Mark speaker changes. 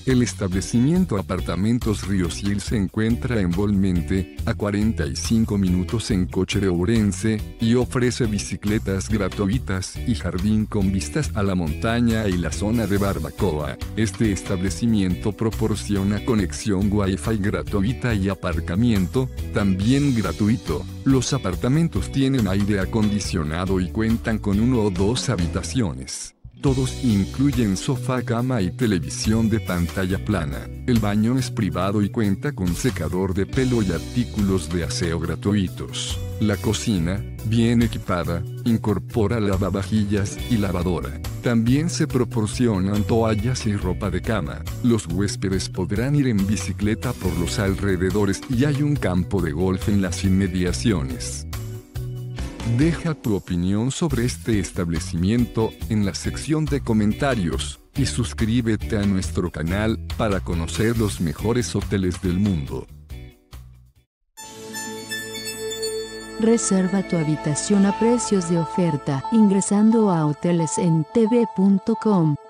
Speaker 1: El establecimiento Apartamentos Ríos-Gil se encuentra en Volmente, a 45 minutos en coche de Ourense, y ofrece bicicletas gratuitas y jardín con vistas a la montaña y la zona de barbacoa. Este establecimiento proporciona conexión Wi-Fi gratuita y aparcamiento, también gratuito. Los apartamentos tienen aire acondicionado y cuentan con 1 o 2 habitaciones. Todos incluyen sofá, cama y televisión de pantalla plana. El baño es privado y cuenta con secador de pelo y artículos de aseo gratuitos. La cocina, bien equipada, incorpora lavavajillas y lavadora. También se proporcionan toallas y ropa de cama. Los huéspedes podrán ir en bicicleta por los alrededores y hay un campo de golf en las inmediaciones. Deja tu opinión sobre este establecimiento en la sección de comentarios y suscríbete a nuestro canal para conocer los mejores hoteles del mundo.
Speaker 2: Reserva tu habitación a precios de oferta ingresando a hotelesentv.com.